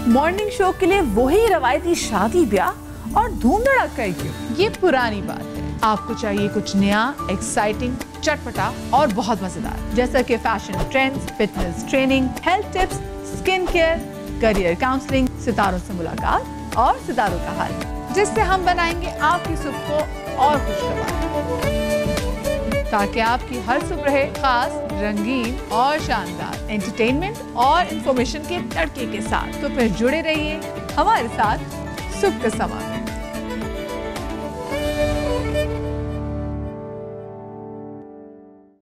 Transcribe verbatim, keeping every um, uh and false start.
Morning show के लिए वही रवायती शादी ब्याह और धूम धड़ाका ही क्यों? ये पुरानी बात है। आपको चाहिए कुछ नया, एक्साइटिंग, चटपटा और बहुत मजेदार, जैसा कि fashion trends, fitness training, health tips, skin care, career counselling, सितारों से मुलाकात और सितारों का हाल, जिससे हम बनाएंगे आपकी सुबह को और खुशगवार, ताकि आपकी हर सुबह रहे खास, रंगीन और शानदार एंटरटेनमेंट और इंफॉर्मेशन के तड़के के साथ। तो फिर जुड़े रहिए हमारे साथ सुबह के समा।